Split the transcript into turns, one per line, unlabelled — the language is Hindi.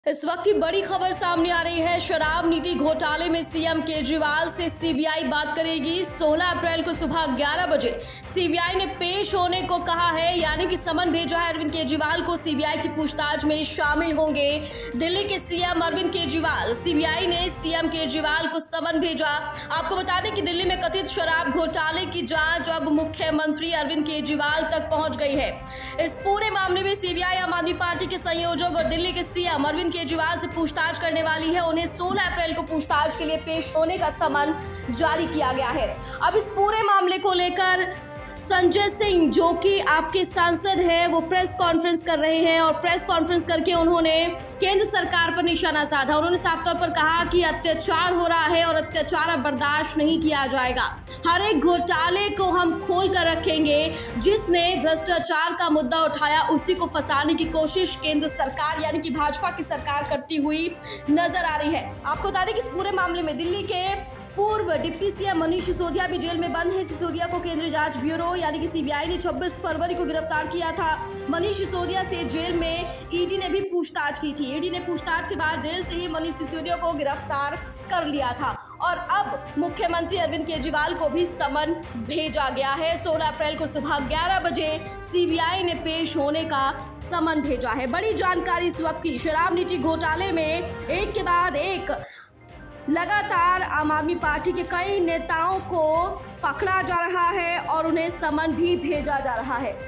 इस वक्त की बड़ी खबर सामने आ रही है। शराब नीति घोटाले में सीएम केजरीवाल से सीबीआई बात करेगी। 16 अप्रैल को सुबह 11 बजे सीबीआई ने पेश होने को कहा है, यानी कि समन भेजा है अरविंद केजरीवाल को। सीबीआई की पूछताछ में शामिल होंगे दिल्ली के सीएम अरविंद केजरीवाल। सीबीआई ने सीएम केजरीवाल को समन भेजा। आपको बता दें कि दिल्ली में कथित शराब घोटाले की जांच अब मुख्यमंत्री अरविंद केजरीवाल तक पहुंच गई है। इस पूरे मामले में सीबीआई आम आदमी पार्टी के संयोजक और दिल्ली के सीएम अरविंद केजरीवाल से पूछताछ करने वाली है। उन्हें 16 अप्रैल को पूछताछ के लिए पेश होने का समन जारी किया गया है। अब इस पूरे मामले को लेकर संजय सिंह, जो कि आपके सांसद हैं, वो प्रेस कॉन्फ्रेंस कर रहे हैं और प्रेस कॉन्फ्रेंस करके उन्होंने केंद्र सरकार पर निशाना साधा। उन्होंने साफ तौर पर कहा कि अत्याचार हो रहा है और अत्याचार अब बर्दाश्त नहीं किया जाएगा। हर एक घोटाले को हम खोल कर रखेंगे। जिसने भ्रष्टाचार का मुद्दा उठाया उसी को फंसाने की कोशिश केंद्र सरकार यानी कि भाजपा की सरकार करती हुई नजर आ रही है। आपको बता दें कि इस पूरे मामले में दिल्ली के पूर्व डिप्टी सीएम मनीष सिसोदिया भी जेल में बंद है। सिसोदिया को केंद्रीय जांच ब्यूरो यानी कि सीबीआई ने 26 फरवरी को गिरफ्तार किया था। मनीष सिसोदिया से जेल में ईडी ने भी पूछताछ की थी। ईडी ने पूछताछ के बाद जेल से ही मनीष सिसोदिया को गिरफ्तार कर लिया था और अब मुख्यमंत्री अरविंद केजरीवाल को भी समन भेजा गया है। 16 अप्रैल को सुबह 11 बजे सीबीआई ने पेश होने का समन भेजा है। बड़ी जानकारी इस वक्त की। शराब नीति घोटाले में एक के बाद एक लगातार आम आदमी पार्टी के कई नेताओं को पकड़ा जा रहा है और उन्हें समन भी भेजा जा रहा है।